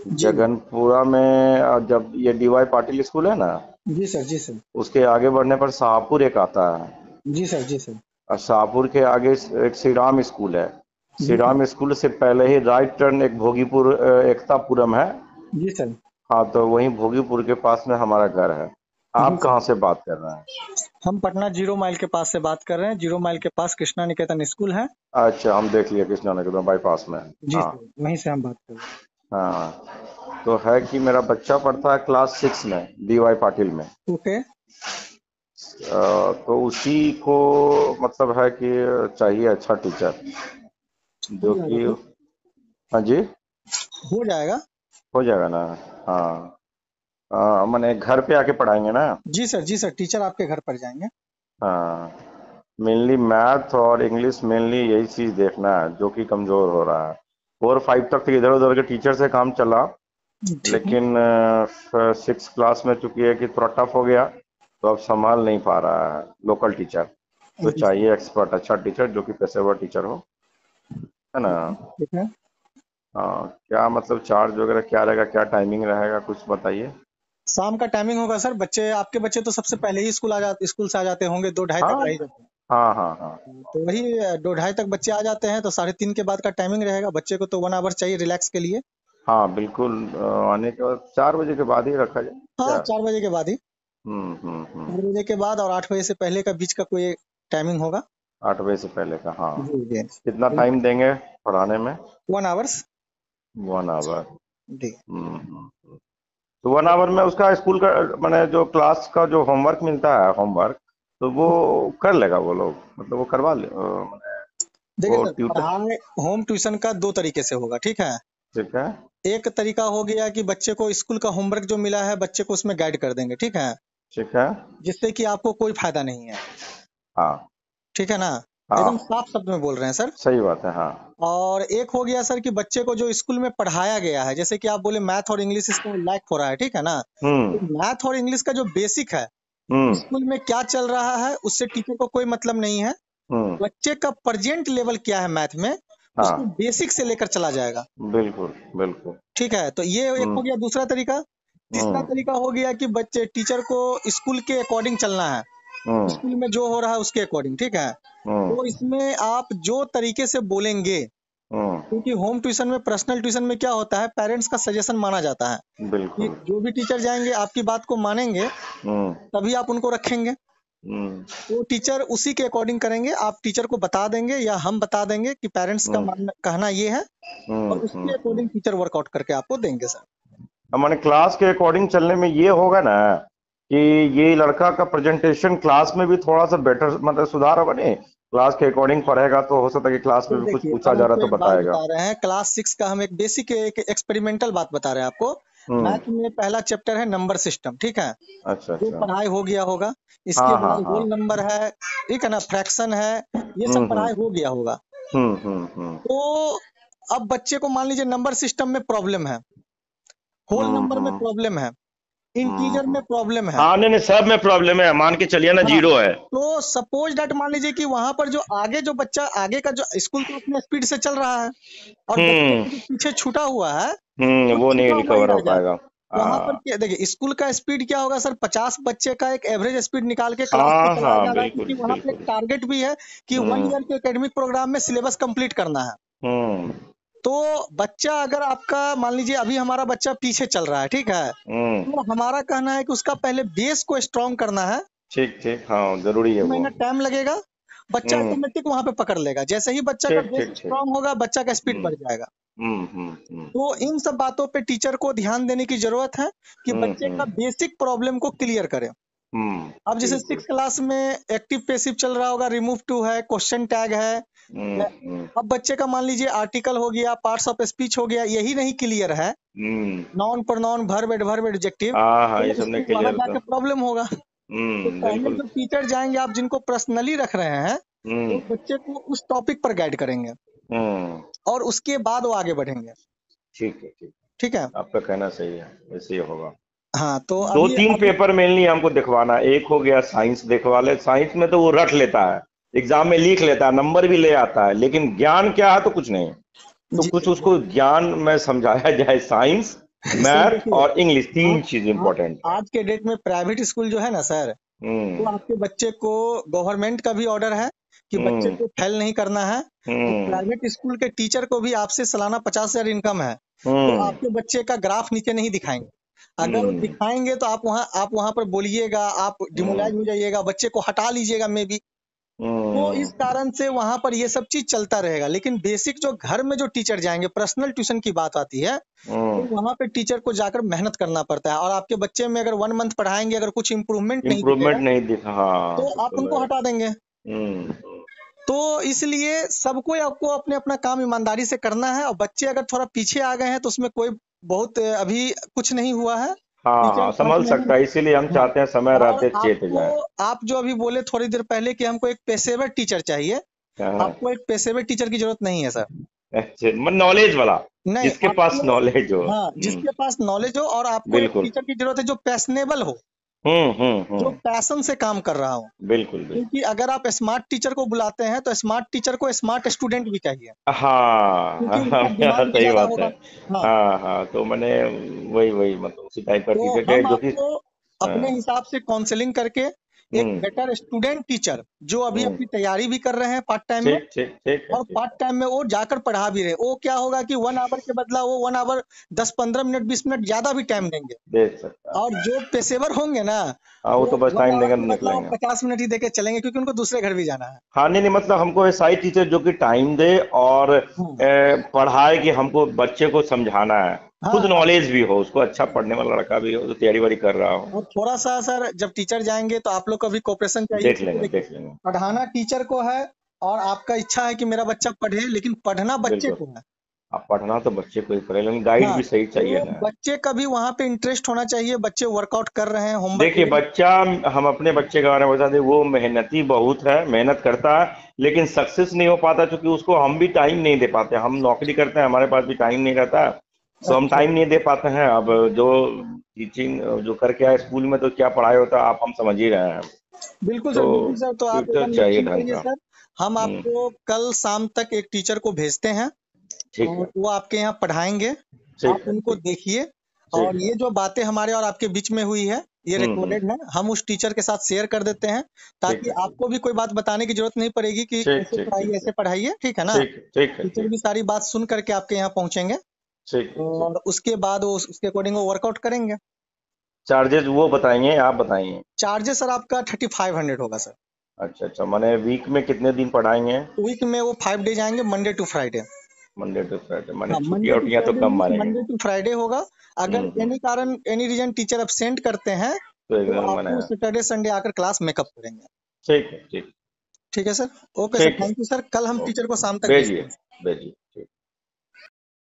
जी जगनपुरा में जब ये डीवाई पाटिल स्कूल है ना, जी सर, जी सर, उसके आगे बढ़ने पर शाहपुर एक आता है। जी सर, जी सर, और शाहपुर के आगे एक श्री राम स्कूल है। श्री जी सर, राम स्कूल से पहले ही राइट टर्न एक भोगीपुर एकतापुरम है। जी सर, हाँ, तो वहीं भोगीपुर के पास में हमारा घर है। जी आप सर। कहाँ से बात कर रहे हैं? हम पटना जीरो माइल के पास से बात कर रहे हैं। जीरो माइल के पास कृष्णा निकेतन स्कूल है। अच्छा, हम देख लिए कृष्णा नगर में बाईपास में। जी हाँ। सर, वहीं से हम बात कर रहे हैं। हाँ, तो है कि मेरा बच्चा पढ़ता है क्लास 6 में डीवाई पाटिल में। ओके। तो उसी को मतलब है कि चाहिए अच्छा टीचर हो जो जाएगा कि। सर। हाँ जी। हो जाएगा। हो जाएगा ना। हाँ। मैंने घर पे आके पढ़ाएंगे ना। जी सर, जी सर, टीचर आपके घर पर जाएंगे। हाँ, मेनली मैथ और इंग्लिश, मेनली यही चीज देखना है जो कि कमजोर हो रहा है। 4 5 तक तो इधर उधर के टीचर से काम चला, ठीक है। लेकिन 6 क्लास में चूंकि है कि थोड़ा टफ हो गया, तो अब संभाल नहीं पा रहा है लोकल टीचर। तो जी सर। चाहिए एक्सपर्ट अच्छा टीचर जो कि पेशेवर टीचर हो, है ना। ठीक है। हाँ, क्या मतलब चार्ज वगैरह क्या रहेगा, क्या टाइमिंग रहेगा, कुछ बताइए। शाम का टाइमिंग होगा सर। बच्चे आपके बच्चे तो सबसे पहले ही स्कूल से आ जाते होंगे, 2 ढाई तक हाँ रह ही जाते हैं। हाँ हाँ हाँ। तो वही 2 ढाई तक बच्चे आ जाते हैं, तो 3:30 के बाद का टाइमिंग रहेगा। बच्चे को तो 1 आवर चाहिए रिलैक्स के लिए। हाँ बिल्कुल, आने के बाद 4 बजे के बाद ही रखा जाए हाँ, क्या। 4 बजे के बाद ही। हम्म। 4 बजे के बाद और 8 बजे से पहले का बीच का कोई टाइमिंग होगा। 8 बजे से पहले का, हाँ। जी जी। कितना टाइम देंगे पढ़ाने में? 1 आवर्स। 1 आवर। जी। तो 1 आवर में उसका स्कूल का मैंने जो क्लास का जो होमवर्क मिलता है, होमवर्क तो वो कर लेगा वो लोग, मतलब वो करवा ले मैंने देखिए वो सर, ट्यूटर। पढ़ाई होम ट्यूशन का 2 तरीके से होगा, ठीक है। ठीक है। एक तरीका हो गया कि बच्चे को स्कूल का होमवर्क जो मिला है बच्चे को उसमें गाइड कर देंगे, ठीक है। ठीक है। जिससे कि आपको कोई फायदा नहीं है। हाँ ठीक है ना। एकदम हाँ, साफ शब्द में बोल रहे हैं सर। सही बात है, हाँ। और एक हो गया सर कि बच्चे को जो स्कूल में पढ़ाया गया है, जैसे कि आप बोले मैथ और इंग्लिश इसको लैक हो रहा है, ठीक है ना। तो हम्म मैथ और इंग्लिश का जो बेसिक है, हम्म स्कूल में क्या चल रहा है उससे टीचर को कोई मतलब नहीं है। हम्म। बच्चे का प्रेजेंट लेवल क्या है मैथ में, उसको हाँ, बेसिक से लेकर चला जाएगा। बिल्कुल बिल्कुल। ठीक है, तो ये एक हम्म हो गया दूसरा तरीका। तीसरा हम्म तरीका हो गया कि बच्चे टीचर को स्कूल के अकॉर्डिंग चलना है। हम्म स्कूल में जो हो रहा है उसके अकॉर्डिंग, ठीक है। हम्म तो इसमें आप जो तरीके से बोलेंगे, हम्म। क्योंकि होम ट्यूशन में पर्सनल ट्यूशन में क्या होता है, पेरेंट्स का सजेशन माना जाता है कि बिल्कुल। जो भी टीचर जाएंगे आपकी बात को मानेंगे, हम्म तभी आप उनको रखेंगे। हम्म तो टीचर उसी के अकॉर्डिंग करेंगे। आप टीचर को बता देंगे या हम बता देंगे कि पेरेंट्स का हम्म कहना ये है, और उसके हम्म। अकॉर्डिंग टीचर वर्कआउट करके आपको देंगे सर। हमारे क्लास के अकॉर्डिंग चलने में ये होगा ना कि ये लड़का का प्रेजेंटेशन क्लास में भी थोड़ा सा बेटर, मतलब सुधार होगा नहीं। क्लास के अकॉर्डिंग पढ़ेगा तो हो सकता है कि क्लास में सर भी कुछ देखिए, पूछा हम जा रहा आपको तो एक बात बताएगा। बता रहे हैं, क्लास 6 का हम एक बेसिक एक एक्सपेरिमेंटल बात बता रहे हैं आपको। हम्म। मैथ में पहला चैप्टर है नंबर सिस्टम, ठीक है। अच्छा जो अच्छा। पढ़ाई हो गया होगा। इसके हाँ हाँ बाद हाँ। होल नंबर है, ठीक है ना, फ्रैक्शन है, ये सब हम्म। पढ़ाई हो गया होगा। हम्म। तो अब बच्चे को मान लीजिए नंबर सिस्टम में प्रॉब्लम है, होल नंबर में हम्म प्रॉब्लम है, इंटीजर हम्म। में प्रॉब्लम है। हाँ, नहीं नहीं, सब में प्रॉब्लम है, मान के चलिए ना हाँ। जीरो है। तो सपोज डेट मान लीजिए कि वहां पर जो आगे जो बच्चा आगे का जो स्कूल तो अपने स्पीड से चल रहा है, और बच्चे हम्म का जो पीछे छूटा हुआ है वो वो नहीं छूटा हुआ ही रिकवर हो रह जाएगा। पाएगा। वहां पर हाँ क्या देखिए, स्कूल का स्पीड क्या होगा सर, 50 बच्चे का एक एवरेज स्पीड निकाल के क्लास में हाँ चलाया हाँ, जा रहा है, बिल्कुल क्योंकि वहां पे एक बिल्कुल। टारगेट भी है कि वन हम्म ईयर के एकेडमिक प्रोग्राम में सिलेबस कंप्लीट करना है। हम्म तो बच्चा अगर आपका मान लीजिए अभी हमारा बच्चा पीछे चल रहा है, ठीक है। हम्म। तो हमारा कहना है कि उसका पहले बेस को स्ट्रांग करना है। ठीक ठीक, हाँ जरूरी है वो। महीना टाइम लगेगा। बच्चा हम्म। ऑटोमेटिक वहां पे पकड़ लेगा, जैसे ही बच्चा का ठीक बेस ठीक ठीक। स्ट्रांग होगा बच्चा का स्पीड हम्म बढ़ जाएगा। हम्म। तो इन सब बातों पे टीचर को ध्यान देने की जरूरत है कि बच्चे का हम्म। बेसिक प्रॉब्लम को क्लियर करें। अब जैसे बिल्कुल। 6 क्लास में एक्टिव पैसिव चल रहा होगा, रिमूव टू है, क्वेश्चन टैग है। हम्म। अब बच्चे का मान लीजिए आर्टिकल हो गया, पार्ट्स ऑफ स्पीच हो गया, यही नहीं क्लियर है, हम्म। नाउन प्रोनाउन वर्ब एडजेक्टिव, हाँ हाँ, तो ये सब ने वहां क्लियर तो। जाके प्रॉब्लम होगा। तो पहले बिल्कुल। जो टीचर जाएंगे आप जिनको पर्सनली रख रहे हैं, हम्म वो बच्चे को उस टॉपिक पर गाइड करेंगे, हम्म। और उसके बाद वो आगे बढ़ेंगे। ठीक है ठीक ठीक है। है, आपका कहना सही है, ऐसे ही होगा। हाँ तो दो अभी तीन अभी पेपर मेनली हमको दिखवाना, एक हो गया साइंस दिखवा ले। साइंस में तो वो रट लेता है, एग्जाम में लिख लेता है, नंबर भी ले आता है, लेकिन ज्ञान क्या है तो कुछ नहीं। तो जी कुछ सर, उसको ज्ञान में समझाया जाए, साइंस सर मैथ देखिए, और इंग्लिश, तीन आज चीज आज इंपॉर्टेंट है। आज के डेट में प्राइवेट स्कूल जो है ना सर, तो हम्म। आपके बच्चे को गवर्नमेंट का भी ऑर्डर है कि बच्चे हम्म। को फेल नहीं करना है। और हम्म। प्राइवेट स्कूल के टीचर को भी आपसे सालाना 50,000 इनकम है, तो हम्म। आपके बच्चे का ग्राफ नीचे नहीं दिखाएंगे। अगर वो हम्म। दिखाएंगे तो आप वहां पर बोलिएगा, आप हम्म। डिमोलाइज हो जाइएगा, बच्चे को हटा लीजिएगा मे बी। तो इस हम्म। कारण से वहां पर ये सब चीज चलता रहेगा, लेकिन बेसिक जो घर में जो टीचर जाएंगे, पर्सनल ट्यूशन की बात आती है, तो हम्म। वहां पे टीचर को जाकर मेहनत करना पड़ता है। और आपके बच्चे में अगर 1 मंथ पढ़ाएंगे, अगर कुछ इम्प्रूवमेंट नहीं इम्प्रूवमेंट दिखेगा, नहीं दिखा, हाँ तो तब आप तो उनको मैं। हटा देंगे। हम्म। तो इसलिए सबको आपको अपने अपना काम ईमानदारी से करना है। और बच्चे अगर थोड़ा पीछे आ गए हैं तो उसमें कोई बहुत अभी कुछ नहीं हुआ है। हाँ टीचर हाँ, 5 संभल महीने सकता है, इसीलिए हम हाँ। चाहते हैं समय और रहते चेत आपको, जाए। आप जो अभी बोले थोड़ी देर पहले कि हमको एक पेशेवर टीचर चाहिए, हाँ। आपको एक पेशेवर टीचर की जरूरत नहीं है सर। अच्छा, नॉलेज वाला, नहीं, जिसके पास आपको, नॉलेज हो। हाँ, जिसके पास नॉलेज हो, और आपको एक बिल्कुल। टीचर की जरूरत है जो पैशनेबल हो, जो हम्म। पैशन से काम कर रहा हो। बिल्कुल बिल्कुल। क्योंकि अगर आप स्मार्ट टीचर को बुलाते हैं तो स्मार्ट टीचर को स्मार्ट स्टूडेंट भी चाहिए, हाँ क्योंकि हाँ उनका हाँ, दिमाग भी सही ज्यादा बात है। होगा। हाँ, हाँ हाँ, तो मैंने वही वही मतलब उसी टाइप का तो टीचर चाहिए हम जो कि। आपको अपने हाँ। हिसाब से काउंसलिंग करके एक हम्म। बेटर स्टूडेंट टीचर, जो अभी हम्म। अपनी तैयारी भी कर रहे हैं पार्ट टाइम में, ठीक ठीक ठीक है, और ठीक पार्ट है। टाइम में वो जाकर पढ़ा भी रहे, वो क्या होगा कि 1 आवर के बदला वो 1 आवर 10-15 मिनट 20 मिनट ज्यादा भी टाइम देंगे। देख सकता और है। जो पेशेवर होंगे ना, हाँ, वो वो तो बस वन टाइम आवर देंगे के तो बदला वो निकलेंगे। 50 मिनट ही देके चलेंगे, क्योंकि उनको दूसरे घर भी जाना है। हाँ नहीं नहीं, मतलब हमको ऐसा ही टीचर जो कि टाइम दे और हम्म, पढ़ाए, कि हमको बच्चे को समझाना है, हाँ खुद हाँ। नॉलेज भी हो उसको, अच्छा पढ़ने वाला लड़का भी हो, तो तैयारी वारी कर रहा हो। और थोड़ा सा सर, जब टीचर जाएंगे तो आप लोग का भी कोऑपरेशन चाहिए, देख क्योंकि लेंगे देखिए, देख लेंगे। पढ़ाना टीचर को है, और आपका इच्छा है कि मेरा बच्चा पढ़े, लेकिन पढ़ना बच्चे बिल्कुल। को है। अब पढ़ना तो बच्चे को ही पड़ेगा, लेकिन गाइड हाँ, भी सही चाहिए तो ना। बच्चे का भी वहां पे इंटरेस्ट होना चाहिए, बच्चे वर्कआउट कर रहे हैं, होमवर्क देखिए ले रहे बच्चा, हम अपने बच्चे के बारे में बता दें, वो मेहनती बहुत है, मेहनत करता है, लेकिन सक्सेस नहीं हो पाता, क्योंकि उसको हम भी टाइम नहीं दे पाते, हम नौकरी करते हैं, हमारे पास भी टाइम नहीं रहता है, हैं। सो हम अच्छा, टाइम नहीं दे पाते हैं। अब जो टीचिंग जो करके आए स्कूल में, तो क्या पढ़ाई होता है आप हम समझ ही रहे हैं। बिल्कुल तो सर, बिल्कुल सर, तो आप ट्यूटर एकदम चाहिए निश्चिंत ढंग रहिए का। सर। हम हम्म। आपको कल शाम तक एक टीचर को भेजते हैं, ठीक और है। वो आपके यहाँ पढ़ाएंगे। ठीक आप है। उनको ठीक। देखिए, ठीक और है। ये जो बातें हमारे और आपके बीच में हुई है, ये हम्म। रिकॉर्डेड है, हम उस टीचर के साथ शेयर कर देते हैं, ठीक ताकि है। ठीक। आपको भी कोई बात बताने की जरूरत नहीं पड़ेगी कि ठीक ऐसे ठीक पढ़ाइए, ठीक ऐसे ठीक। पढ़ाइए, ठीक है ना। ठीक है। ठीक है। टीचर ठीक। भी सारी बात सुन करके आपके यहाँ पहुंचेंगे, ठीक है। ठीक। और उसके बाद वो उसके अकॉर्डिंग वो वर्कआउट करेंगे। चार्जेस वो बताएंगे, आप बताइए। चार्जेस सर आपका 3500 होगा सर। अच्छा अच्छा, माने वीक में कितने दिन पढ़ाएंगे? वीक में वो 5 डेज आएंगे, Monday to Friday. Monday to Friday, माने हाँ, मंडे छुट्टियां टू उठियां तो फ्राइडे कम मीन्स मारेंगे। मंडे टू फ्राइडे होगा। अगर हम्म। एनी कारण, एनी रीजन टीचर absent करते हैं, तो तो एकदम माने। आपको सैटरडे संडे आकर क्लास मेकअप करेंगे। ठीक है। ठीक। ठीक है सर। ओके सर, ठीक है। थैंक यू सर, कल हम टीचर को ओके, शाम तक भेजते भेजिए हैं। भेजिए।